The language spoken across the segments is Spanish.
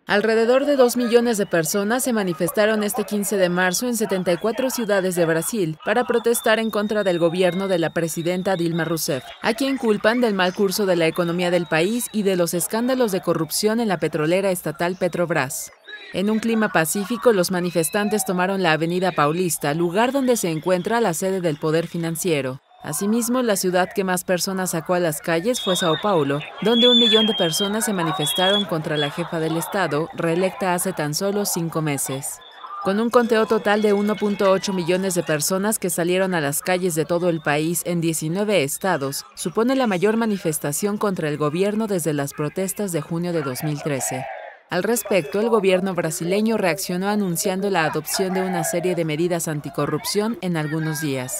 Alrededor de 2 millones de personas se manifestaron este 15 de marzo en 74 ciudades de Brasil para protestar en contra del gobierno de la presidenta Dilma Rousseff, a quien culpan del mal curso de la economía del país y de los escándalos de corrupción en la petrolera estatal Petrobras. En un clima pacífico, los manifestantes tomaron la Avenida Paulista, lugar donde se encuentra la sede del poder financiero. Asimismo, la ciudad que más personas sacó a las calles fue Sao Paulo, donde 1 millón de personas se manifestaron contra la jefa del Estado, reelecta hace tan solo 5 meses. Con un conteo total de 1.8 millones de personas que salieron a las calles de todo el país en 19 estados, supone la mayor manifestación contra el gobierno desde las protestas de junio de 2013. Al respecto, el gobierno brasileño reaccionó anunciando la adopción de una serie de medidas anticorrupción en algunos días.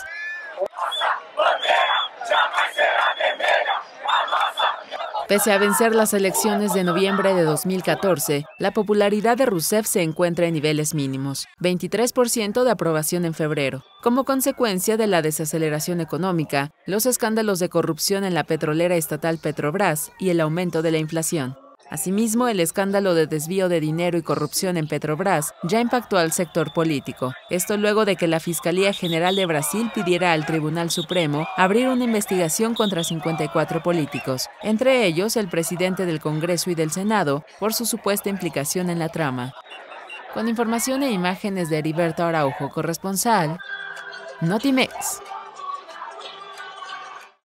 Pese a vencer las elecciones de noviembre de 2014, la popularidad de Rousseff se encuentra en niveles mínimos, 23% de aprobación en febrero, como consecuencia de la desaceleración económica, los escándalos de corrupción en la petrolera estatal Petrobras y el aumento de la inflación. Asimismo, el escándalo de desvío de dinero y corrupción en Petrobras ya impactó al sector político. Esto luego de que la Fiscalía General de Brasil pidiera al Tribunal Supremo abrir una investigación contra 54 políticos, entre ellos el presidente del Congreso y del Senado, por su supuesta implicación en la trama. Con información e imágenes de Heriberto Araujo, corresponsal, Notimex.